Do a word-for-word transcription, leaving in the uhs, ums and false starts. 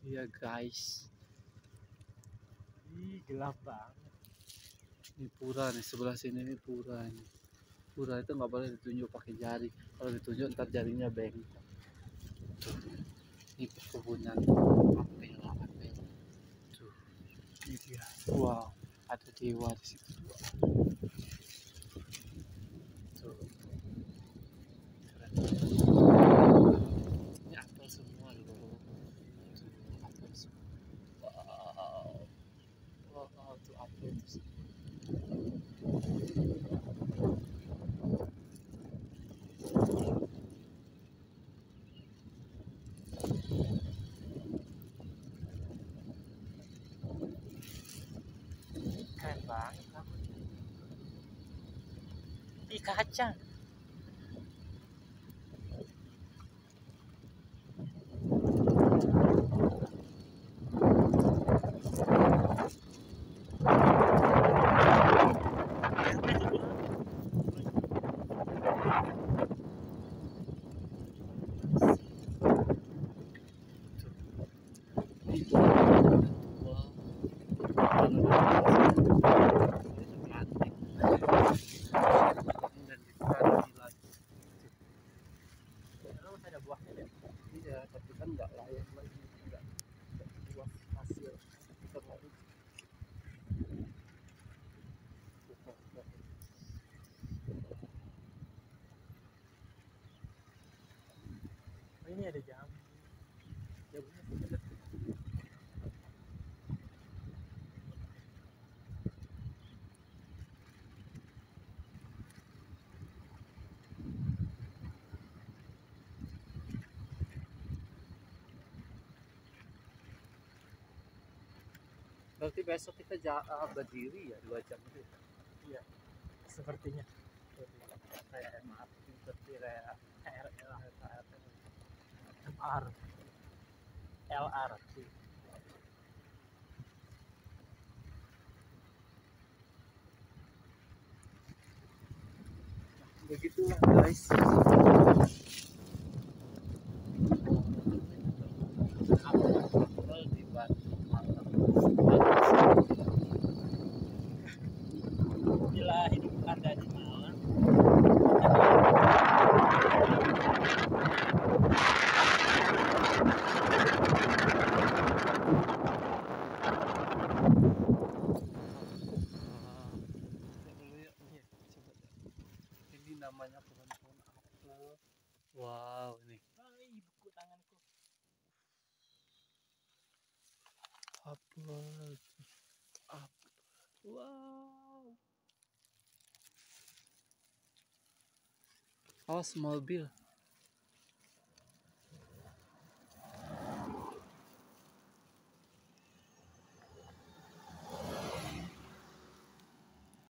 Iya guys, Ih, gelap banget. ini pura nih, sebelah sini nih pura ini. Pura itu nggak boleh ditunjuk pakai jari. Kalau ditunjuk ntar jarinya bengkok. Ini perkebunan apel, apel. Tuh, ini dia. Wow, ada dewa di situ. Tuh, keren. Ini apel semua loh. Tuh, apel semua. Wow, wow, tuh apel tuh. Keren banget kamu. Ih, kacang. Terus ada buahnya deh. Iya, tapi kan nggak layak lagi, nggak buah hasil terlalu. Oh, ini ada jambu. Jambunya sedap. Berarti besok kita ja- ah, berdiri ya dua jam itu. Iya, sepertinya. Kayak M R T, seperti kayak K R L, M R, L R T. begitulah guys. Apel di Batu Malang. Gila, hidup Anda di Malang. Ini namanya pohon-pohon apel. Wow, ini Ai, beku tanganku. apel, apel. Wow. Awas mobil.